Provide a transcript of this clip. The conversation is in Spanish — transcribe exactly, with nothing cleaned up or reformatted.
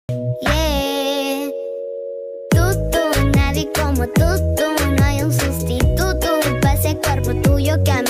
Yeah. Tú, tú, nadie como tú, tú. No hay un sustituto para ese cuerpo tuyo que a mí